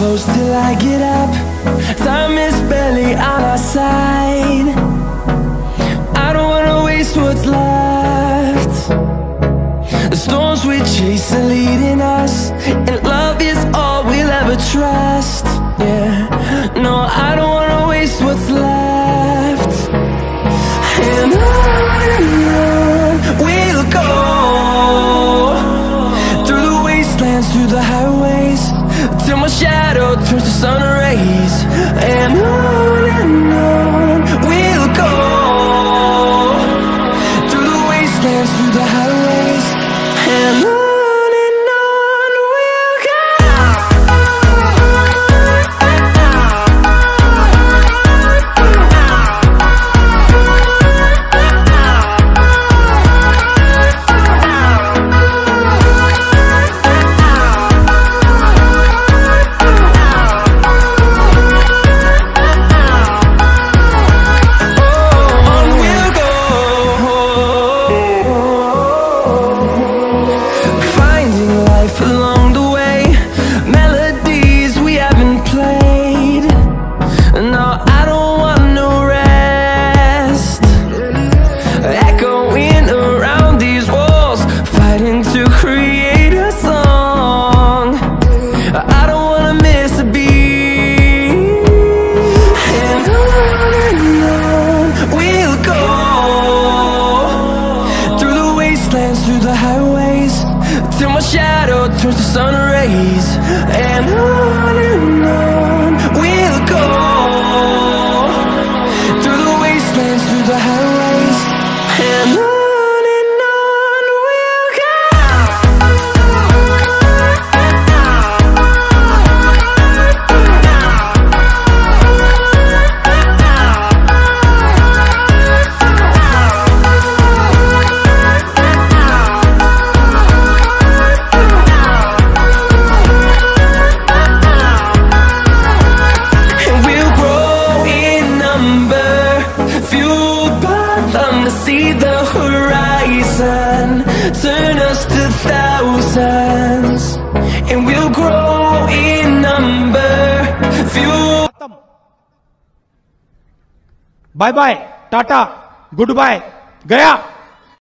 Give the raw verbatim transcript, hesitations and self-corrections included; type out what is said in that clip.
close till I get up. Time is barely on our side. I don't wanna waste what's left. The storms we chase are leading us, and love is all we'll ever trust. Yeah, no, I don't wanna waste what's left. And on and on we'll go, through the wastelands, through the highways, till my shadow turns to sun rays. And on and on we'll go, through the wastelands, through the highways, and on. Through the highways, till my shadow turns to sun rays. And on and on we'll go, through the wastelands, through the highways, and on. See the horizon, turn us to thousands, and we'll grow in number. Fuel. Bye bye, Tata, goodbye, Gaya.